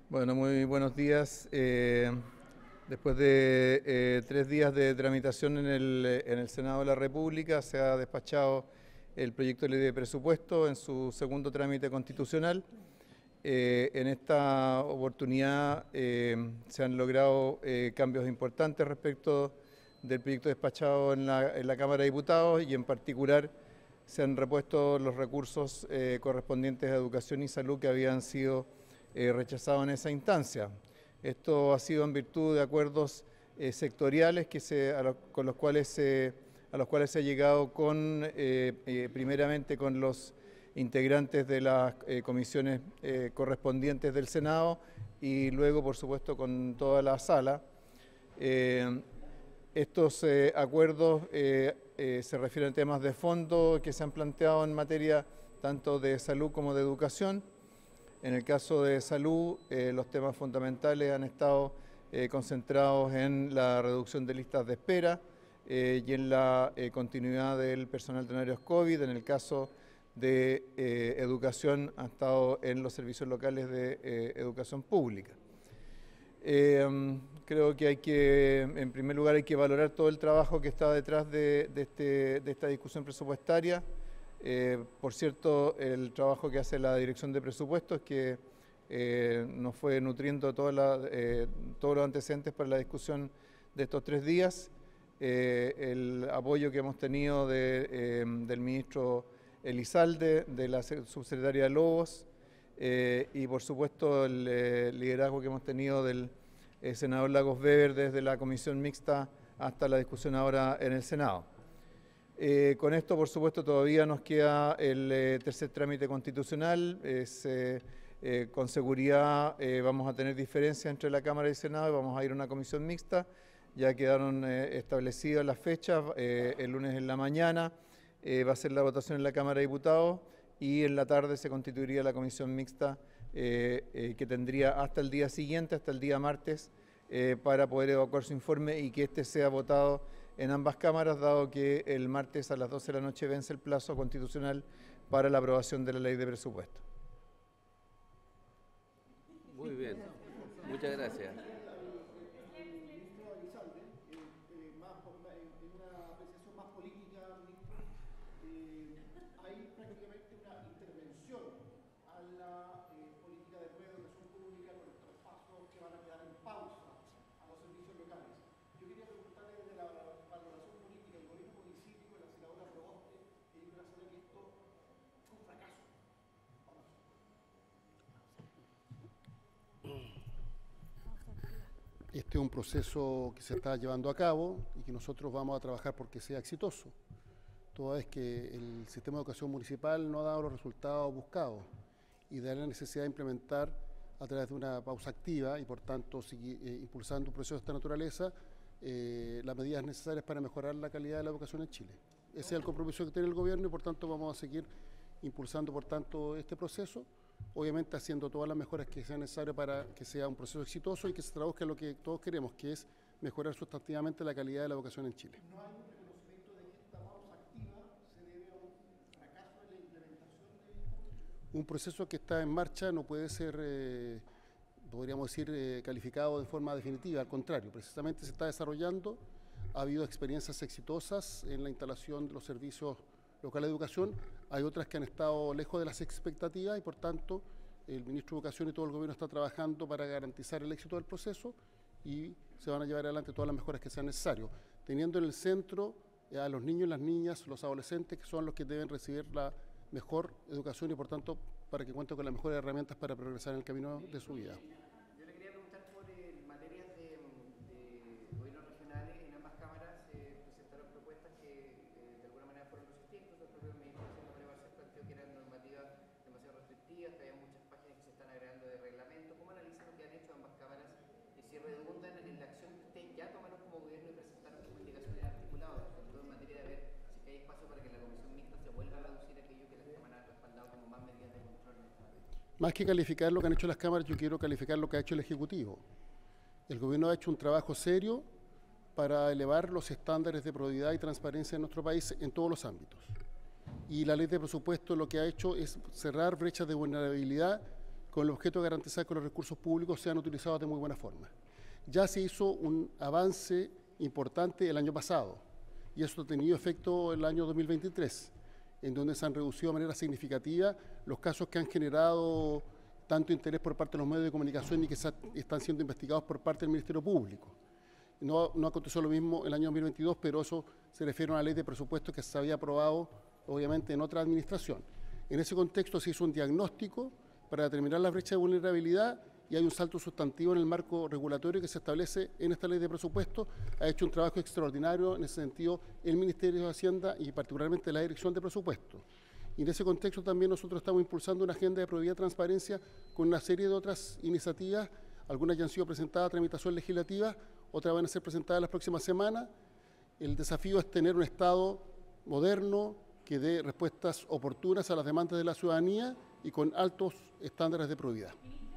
Bueno, muy buenos días. Después de 3 días de tramitación en el Senado de la República, se ha despachado el proyecto de ley de presupuesto en su segundo trámite constitucional. En esta oportunidad se han logrado cambios importantes respecto del proyecto despachado en la Cámara de Diputados, y en particular se han repuesto los recursos correspondientes a educación y salud que habían sido rechazado en esa instancia. Esto ha sido en virtud de acuerdos sectoriales a los cuales se ha llegado primeramente con los integrantes de las comisiones correspondientes del Senado y luego, por supuesto, con toda la sala. Estos acuerdos se refieren a temas de fondo que se han planteado en materia tanto de salud como de educación. En el caso de salud, los temas fundamentales han estado concentrados en la reducción de listas de espera y en la continuidad del personal de honorarios COVID. En el caso de educación, ha estado en los servicios locales de educación pública. Creo que en primer lugar, hay que valorar todo el trabajo que está detrás de esta discusión presupuestaria. Por cierto, el trabajo que hace la Dirección de Presupuestos, que nos fue nutriendo todos los antecedentes para la discusión de estos 3 días, el apoyo que hemos tenido del ministro Elizalde, de la subsecretaria Lobos, y por supuesto el liderazgo que hemos tenido del senador Lagos Weber desde la comisión mixta hasta la discusión ahora en el Senado. Con esto, por supuesto, todavía nos queda el tercer trámite constitucional. Con seguridad vamos a tener diferencias entre la Cámara y el Senado y vamos a ir a una comisión mixta. Ya quedaron establecidas las fechas. El lunes en la mañana va a ser la votación en la Cámara de Diputados y en la tarde se constituiría la comisión mixta que tendría hasta el día siguiente, hasta el día martes, para poder evacuar su informe y que este sea votado en ambas cámaras, dado que el martes a las 12 de la noche vence el plazo constitucional para la aprobación de la ley de presupuesto. Muy bien, muchas gracias. Hay prácticamente una intervención a la política de educación pública con los traspasos que van a quedar en pausa a los servicios locales. Yo quería preguntarle desde la valoración política del gobierno municipio, la senadora Proboste, que yo quiero saber que esto fue un fracaso. Este es un proceso que se está llevando a cabo y que nosotros vamos a trabajar porque sea exitoso, toda vez que el sistema de educación municipal no ha dado los resultados buscados y de la necesidad de implementar a través de una pausa activa y por tanto seguir impulsando un proceso de esta naturaleza las medidas necesarias para mejorar la calidad de la educación en Chile. Ese es el compromiso que tiene el gobierno y por tanto vamos a seguir impulsando por tanto este proceso, obviamente haciendo todas las mejoras que sean necesarias para que sea un proceso exitoso y que se traduzca en lo que todos queremos, que es mejorar sustantivamente la calidad de la educación en Chile. ¿No hay un reconocimiento de que esta pausa activa se debe a un fracaso en la implementación de un proceso que está en marcha? No puede ser, podríamos decir, calificado de forma definitiva, al contrario, precisamente se está desarrollando, ha habido experiencias exitosas en la instalación de los servicios locales de educación, hay otras que han estado lejos de las expectativas y por tanto el ministro de Educación y todo el gobierno está trabajando para garantizar el éxito del proceso y se van a llevar adelante todas las mejoras que sean necesarias, teniendo en el centro a los niños, las niñas, los adolescentes, que son los que deben recibir la mejor educación y por tanto para que cuenten con las mejores herramientas para progresar en el camino de su vida. Yo le quería preguntar por materias de gobiernos regionales. En ambas cámaras presentaron propuestas que de alguna manera fueron resistentes. El propio ministro Mario Barcel planteó que eran normativas demasiado restrictivas, que había muchas páginas que se están agregando de reglamento. ¿Cómo analizan lo que han hecho ambas cámaras y si redundan en la acción que ustedes ya tomaron como gobierno y presentaron como indicaciones articuladas, sobre todo en materia de ver si hay espacio para que la comisión mixta se vuelva a reducir aquello que las cámaras han respaldado como más medidas de control? Más que calificar lo que han hecho las cámaras, yo quiero calificar lo que ha hecho el Ejecutivo. El gobierno ha hecho un trabajo serio para elevar los estándares de probidad y transparencia en nuestro país en todos los ámbitos. Y la ley de presupuesto lo que ha hecho es cerrar brechas de vulnerabilidad con el objeto de garantizar que los recursos públicos sean utilizados de muy buena forma. Ya se hizo un avance importante el año pasado, y eso ha tenido efecto el año 2023, en donde se han reducido de manera significativa los casos que han generado tanto interés por parte de los medios de comunicación y que están siendo investigados por parte del Ministerio Público. No aconteció lo mismo el año 2022, pero eso se refiere a una ley de presupuestos que se había aprobado, obviamente, en otra administración. En ese contexto se hizo un diagnóstico para determinar la brecha de vulnerabilidad y hay un salto sustantivo en el marco regulatorio que se establece en esta ley de presupuestos. Ha hecho un trabajo extraordinario en ese sentido el Ministerio de Hacienda y particularmente la Dirección de Presupuestos. Y en ese contexto también nosotros estamos impulsando una agenda de probidad y transparencia con una serie de otras iniciativas, algunas ya han sido presentadas a tramitación legislativa, otras van a ser presentadas las próximas semanas. El desafío es tener un Estado moderno que dé respuestas oportunas a las demandas de la ciudadanía y con altos estándares de probidad.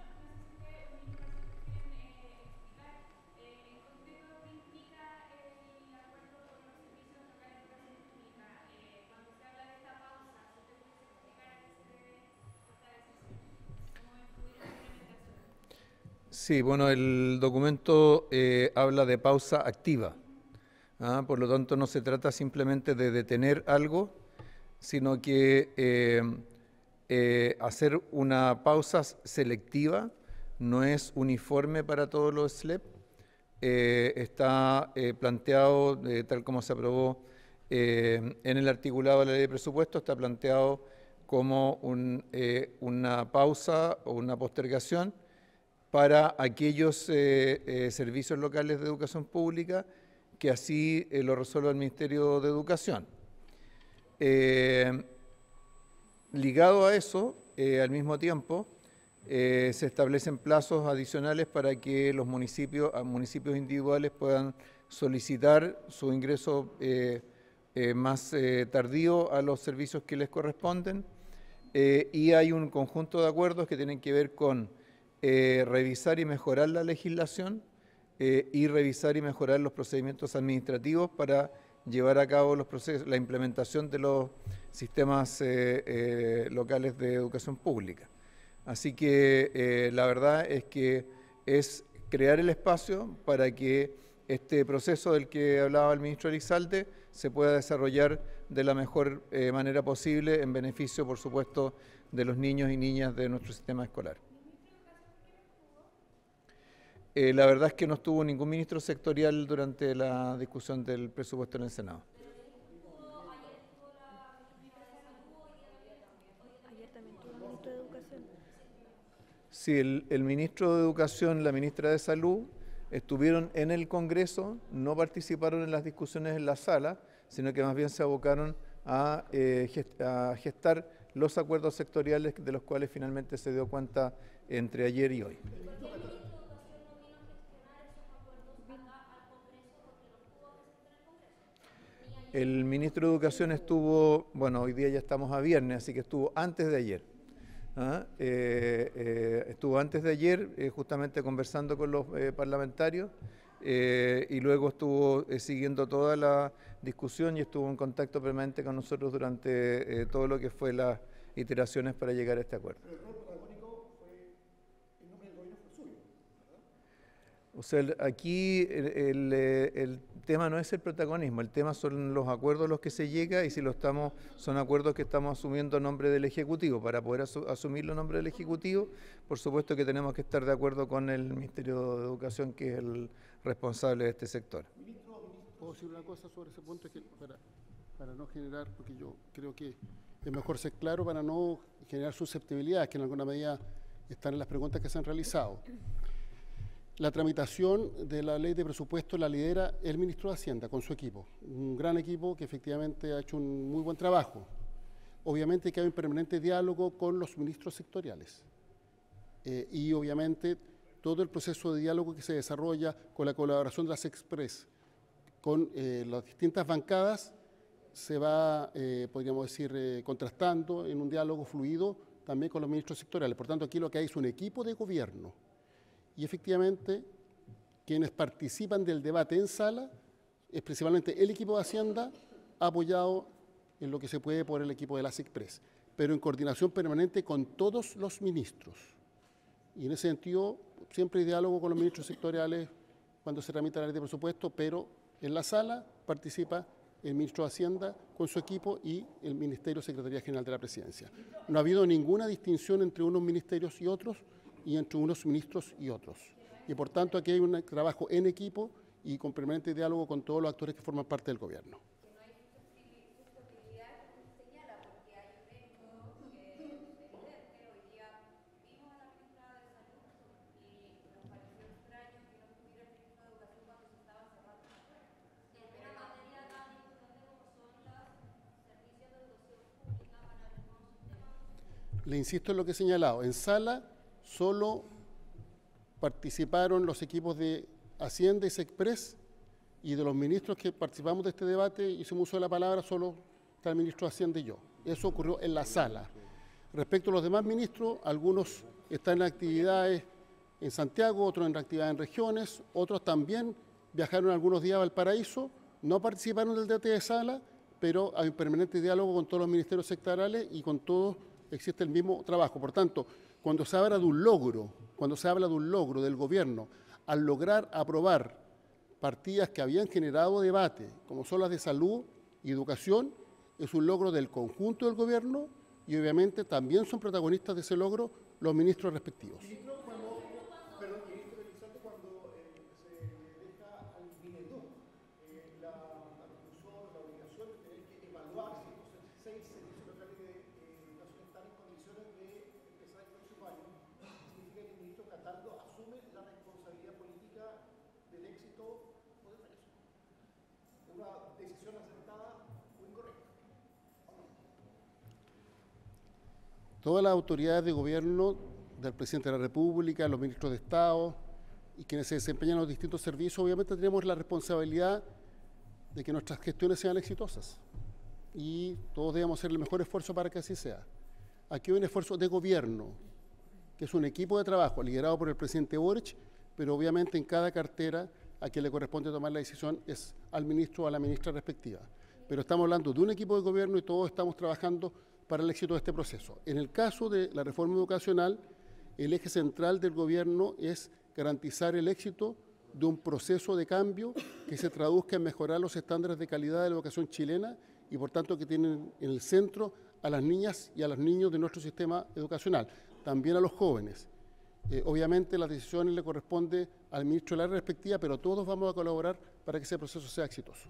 Sí, bueno, el documento habla de pausa activa. Por lo tanto, no se trata simplemente de detener algo, sino que hacer una pausa selectiva no es uniforme para todos los SLEP. Está planteado, tal como se aprobó en el articulado de la ley de presupuesto, está planteado como una pausa o una postergación para aquellos servicios locales de educación pública que así lo resuelva el Ministerio de Educación. Ligado a eso, al mismo tiempo, se establecen plazos adicionales para que los municipios individuales puedan solicitar su ingreso más tardío a los servicios que les corresponden, y hay un conjunto de acuerdos que tienen que ver con revisar y mejorar la legislación y revisar y mejorar los procedimientos administrativos para llevar a cabo la implementación de los sistemas locales de educación pública. Así que la verdad es que es crear el espacio para que este proceso del que hablaba el ministro Elizalde se pueda desarrollar de la mejor manera posible en beneficio, por supuesto, de los niños y niñas de nuestro sistema escolar. La verdad es que no estuvo ningún ministro sectorial durante la discusión del presupuesto en el Senado. Ayer también tuvo el ministro de Educación. Sí, el ministro de Educación, la ministra de Salud, estuvieron en el Congreso, no participaron en las discusiones en la sala, sino que más bien se abocaron a gestar los acuerdos sectoriales de los cuales finalmente se dio cuenta entre ayer y hoy. El ministro de Educación estuvo, bueno, hoy día ya estamos a viernes, así que estuvo antes de ayer. Estuvo antes de ayer justamente conversando con los parlamentarios y luego estuvo siguiendo toda la discusión y estuvo en contacto permanente con nosotros durante todo lo que fue las iteraciones para llegar a este acuerdo. O sea, aquí el tema no es el protagonismo, el tema son los acuerdos a los que se llega y si son acuerdos que estamos asumiendo a nombre del Ejecutivo. Para poder asumirlo a nombre del Ejecutivo, por supuesto que tenemos que estar de acuerdo con el Ministerio de Educación, que es el responsable de este sector. Ministro, ¿puedo decir una cosa sobre ese punto? Que para no generar, porque yo creo que es mejor ser claro para no generar susceptibilidades que en alguna medida están en las preguntas que se han realizado. La tramitación de la ley de presupuesto la lidera el ministro de Hacienda con su equipo, un gran equipo que efectivamente ha hecho un muy buen trabajo. Obviamente que hay un permanente diálogo con los ministros sectoriales y obviamente todo el proceso de diálogo que se desarrolla con la colaboración de las Express, con las distintas bancadas, se va, podríamos decir, contrastando en un diálogo fluido también con los ministros sectoriales. Por tanto, aquí lo que hay es un equipo de gobierno. Y efectivamente, quienes participan del debate en sala es principalmente el equipo de Hacienda, apoyado en lo que se puede por el equipo de las Express, pero en coordinación permanente con todos los ministros. Y en ese sentido, siempre hay diálogo con los ministros sectoriales cuando se tramita la ley de presupuesto, pero en la sala participa el ministro de Hacienda con su equipo y el Ministerio Secretaría General de la Presidencia. No ha habido ninguna distinción entre unos ministerios y otros y entre unos ministros y otros. Y por tanto aquí hay un trabajo en equipo y con permanente diálogo con todos los actores que forman parte del gobierno. Le insisto en lo que he señalado. En sala solo participaron los equipos de Hacienda y Sexpress, y de los ministros que participamos de este debate, hicimos uso de la palabra, solo está el ministro de Hacienda y yo. Eso ocurrió en la sala. Respecto a los demás ministros, algunos están en actividades en Santiago, otros en actividades en regiones, otros también viajaron algunos días a Valparaíso, no participaron del debate de sala, pero hay un permanente diálogo con todos los ministerios sectoriales y con todos existe el mismo trabajo. Por tanto, cuando se habla de un logro, del gobierno, al lograr aprobar partidas que habían generado debate, como son las de salud y educación, es un logro del conjunto del gobierno y obviamente también son protagonistas de ese logro los ministros respectivos. Todas las autoridades de gobierno, del presidente de la República, los ministros de Estado y quienes se desempeñan en los distintos servicios, obviamente tenemos la responsabilidad de que nuestras gestiones sean exitosas y todos debemos hacer el mejor esfuerzo para que así sea. Aquí hay un esfuerzo de gobierno, que es un equipo de trabajo liderado por el presidente Boric, pero obviamente en cada cartera a quien le corresponde tomar la decisión es al ministro o a la ministra respectiva. Pero estamos hablando de un equipo de gobierno y todos estamos trabajando para el éxito de este proceso. En el caso de la reforma educacional, el eje central del gobierno es garantizar el éxito de un proceso de cambio que se traduzca en mejorar los estándares de calidad de la educación chilena y por tanto que tienen en el centro a las niñas y a los niños de nuestro sistema educacional, también a los jóvenes. Obviamente las decisiones le corresponde al ministro de la área respectiva, pero todos vamos a colaborar para que ese proceso sea exitoso.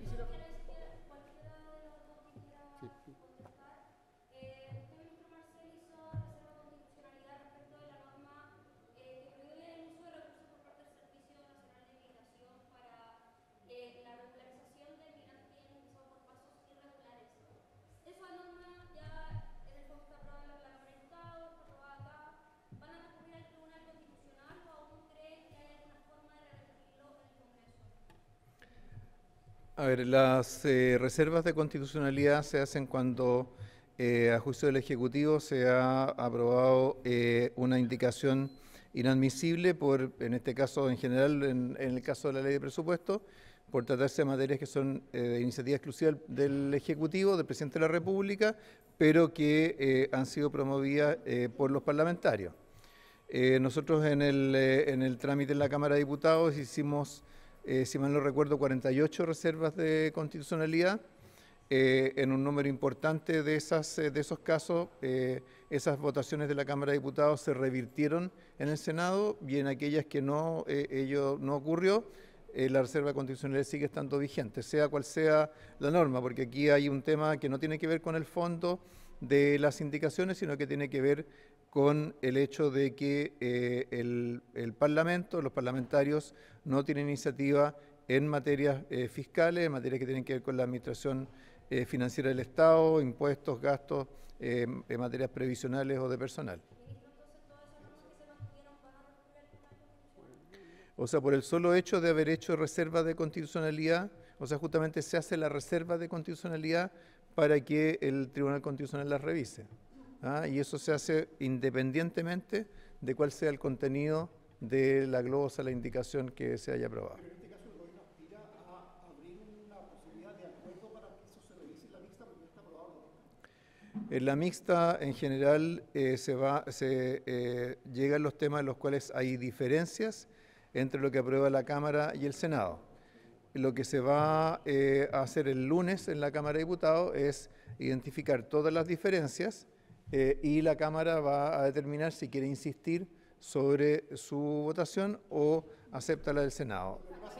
A ver, las reservas de constitucionalidad se hacen cuando, a juicio del Ejecutivo, se ha aprobado una indicación inadmisible por, en este caso en general, en el caso de la ley de presupuesto, por tratarse de materias que son de iniciativa exclusiva del Ejecutivo, del Presidente de la República, pero que han sido promovidas por los parlamentarios. Nosotros en el trámite en la Cámara de Diputados hicimos, si mal no recuerdo, 48 reservas de constitucionalidad. En un número importante de esos casos, esas votaciones de la Cámara de Diputados se revirtieron en el Senado y en aquellas que no, ello no ocurrió, la reserva constitucional sigue estando vigente, sea cual sea la norma, porque aquí hay un tema que no tiene que ver con el fondo de las indicaciones, sino que tiene que ver con el hecho de que el Parlamento, los parlamentarios, no tienen iniciativa en materias fiscales, en materias que tienen que ver con la administración financiera del Estado, impuestos, gastos, en materias previsionales o de personal. O sea, por el solo hecho de haber hecho reserva de constitucionalidad, o sea, justamente se hace la reserva de constitucionalidad para que el Tribunal Constitucional la revise. Y eso se hace independientemente de cuál sea el contenido de la glosa, la indicación que se haya aprobado. Pero en este caso el gobierno aspira a abrir una posibilidad de acuerdo para que eso se revise en la mixta porque no está aprobado. En la mixta, en general, llegan los temas en los cuales hay diferencias entre lo que aprueba la Cámara y el Senado. Lo que se va a hacer el lunes en la Cámara de Diputados es identificar todas las diferencias y la Cámara va a determinar si quiere insistir sobre su votación o acepta la del Senado.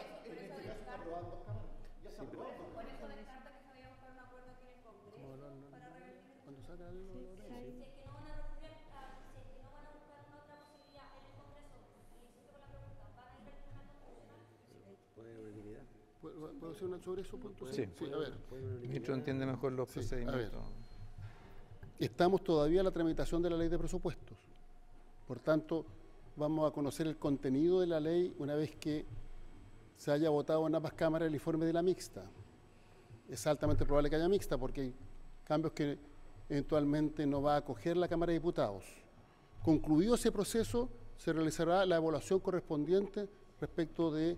¿Puedo hacer una sobre eso? Sí. A ver. El ministro entiende mejor los procedimientos. Estamos todavía en la tramitación de la ley de presupuestos. Por tanto, vamos a conocer el contenido de la ley una vez que se haya votado en ambas cámaras el informe de la mixta. Es altamente probable que haya mixta porque hay cambios que eventualmente no va a acoger la Cámara de Diputados. Concluido ese proceso, se realizará la evaluación correspondiente respecto de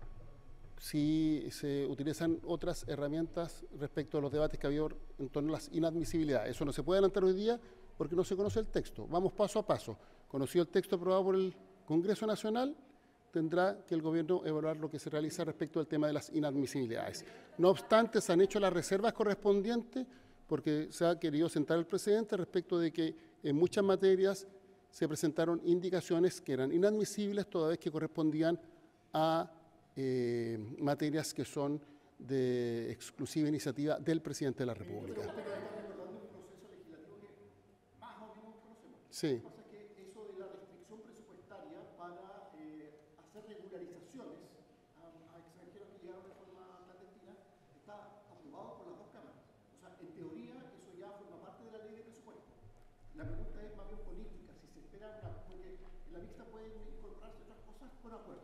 si se utilizan otras herramientas respecto a los debates que ha habido en torno a las inadmisibilidades. Eso no se puede adelantar hoy día porque no se conoce el texto. Vamos paso a paso. Conocido el texto aprobado por el Congreso Nacional, tendrá que el Gobierno evaluar lo que se realiza respecto al tema de las inadmisibilidades. No obstante, se han hecho las reservas correspondientes porque se ha querido sentar el presidente respecto de que en muchas materias se presentaron indicaciones que eran inadmisibles toda vez que correspondían a materias que son de exclusiva iniciativa del presidente de la República. Sí. Pasa que eso de la restricción presupuestaria para hacer regularizaciones a extranjeros que llegaron de forma clandestina está aprobado por las dos cámaras. O sea, en teoría eso ya forma parte de la ley de presupuesto. La pregunta es más bien política, si se espera porque en la mixta pueden incorporarse otras cosas por acuerdo.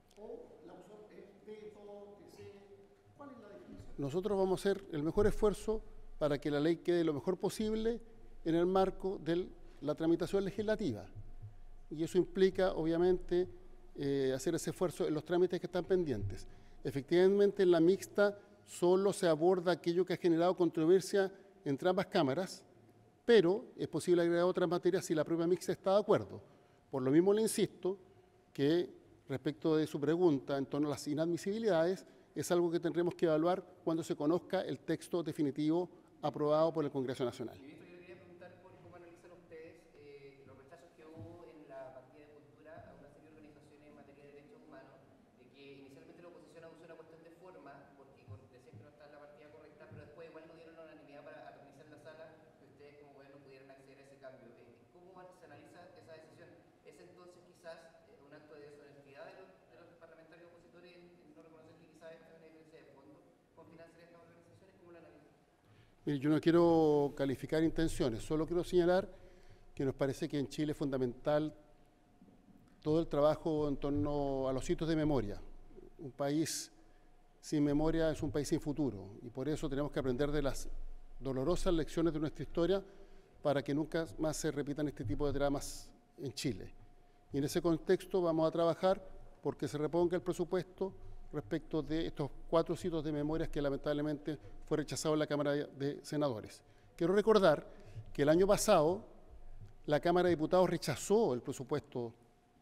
O la opción es veto, ¿cuál es la definición? Nosotros vamos a hacer el mejor esfuerzo para que la ley quede lo mejor posible en el marco de la tramitación legislativa. Y eso implica, obviamente, hacer ese esfuerzo en los trámites que están pendientes. Efectivamente, en la mixta solo se aborda aquello que ha generado controversia entre ambas cámaras, pero es posible agregar otras materias si la propia mixta está de acuerdo. Por lo mismo le insisto que respecto de su pregunta en torno a las inadmisibilidades, es algo que tendremos que evaluar cuando se conozca el texto definitivo aprobado por el Congreso Nacional. Ministro, yo le quería preguntar por cómo analizan ustedes los rechazos que hubo en la partida de cultura a una serie de organizaciones en materia de derechos humanos, de que inicialmente la oposición abusó una cuestión de forma, porque decían que no estaba en la partida correcta, pero después igual no dieron la unanimidad para organizar la sala, que ustedes como gobierno pudieran acceder a ese cambio. ¿Cómo se analiza esa decisión? ¿Es entonces quizás un acto de deshonestidad de los parlamentarios opositores en no reconocer que quizás esta es una diferencia de fondo con financiar estas organizaciones? ¿Cómo la analizan? Mire, yo no quiero calificar intenciones, solo quiero señalar que nos parece que en Chile es fundamental todo el trabajo en torno a los sitios de memoria. Un país sin memoria es un país sin futuro y por eso tenemos que aprender de las dolorosas lecciones de nuestra historia para que nunca más se repitan este tipo de dramas en Chile. Y en ese contexto vamos a trabajar porque se reponga el presupuesto respecto de estos 4 sitios de memorias que lamentablemente fue rechazado en la Cámara de Senadores. Quiero recordar que el año pasado la Cámara de Diputados rechazó el presupuesto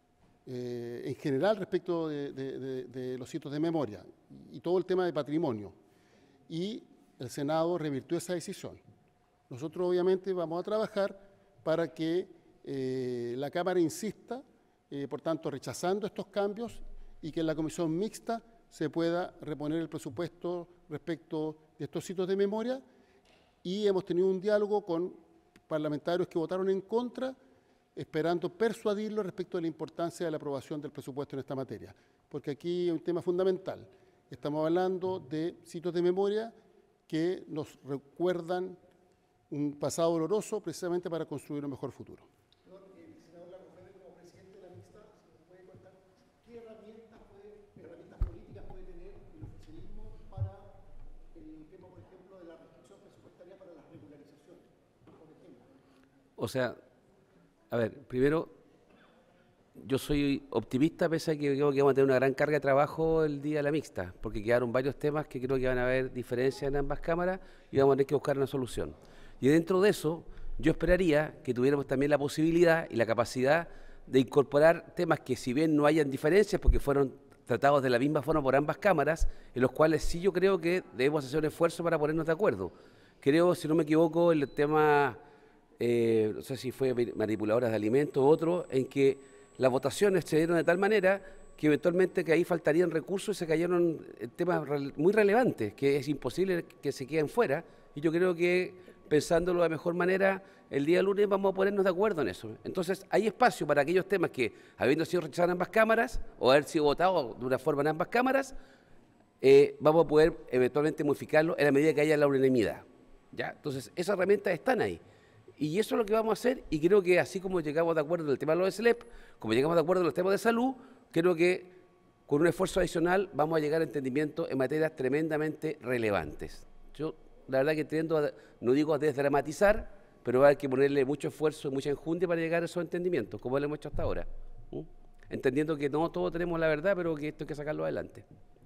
en general respecto de los sitios de memoria y todo el tema de patrimonio. Y el Senado revirtió esa decisión. Nosotros obviamente vamos a trabajar para que la Cámara insista, por tanto rechazando estos cambios y que en la comisión mixta se pueda reponer el presupuesto respecto de estos sitios de memoria y hemos tenido un diálogo con parlamentarios que votaron en contra, esperando persuadirlos respecto de la importancia de la aprobación del presupuesto en esta materia, porque aquí hay un tema fundamental. Estamos hablando de sitios de memoria que nos recuerdan un pasado doloroso precisamente para construir un mejor futuro. Senador Larrazábal, como presidente de la mixta, ¿se nos puede contar qué herramientas políticas puede tener el oficialismo para el tema, por ejemplo, de la restricción presupuestaria para las regularizaciones, por ejemplo? O sea, a ver, primero, yo soy optimista pese a que creo que vamos a tener una gran carga de trabajo el día de la mixta, porque quedaron varios temas que creo que van a haber diferencias en ambas cámaras y vamos a tener que buscar una solución. Y dentro de eso, yo esperaría que tuviéramos también la posibilidad y la capacidad de incorporar temas que, si bien no hayan diferencias, porque fueron tratados de la misma forma por ambas cámaras, en los cuales sí yo creo que debemos hacer un esfuerzo para ponernos de acuerdo. Creo, si no me equivoco, el tema, no sé si fue manipuladoras de alimentos u otro, en que las votaciones se dieron de tal manera que eventualmente que ahí faltarían recursos y se cayeron temas muy relevantes, que es imposible que se queden fuera. Y yo creo que, pensándolo de mejor manera, el día lunes vamos a ponernos de acuerdo en eso. Entonces, hay espacio para aquellos temas que, habiendo sido rechazados en ambas cámaras, o haber sido votados de una forma en ambas cámaras, vamos a poder eventualmente modificarlo en la medida que haya la unanimidad. ¿Ya? Entonces, esas herramientas están ahí. Y eso es lo que vamos a hacer, y creo que así como llegamos de acuerdo en el tema de los SLEP, como llegamos de acuerdo en los temas de salud, creo que con un esfuerzo adicional vamos a llegar a entendimientos en materias tremendamente relevantes. Yo, la verdad que tiendo, no digo a desdramatizar, pero hay que ponerle mucho esfuerzo y mucha enjundia para llegar a esos entendimientos, como lo hemos hecho hasta ahora. Entendiendo que no todos tenemos la verdad, pero que esto hay que sacarlo adelante.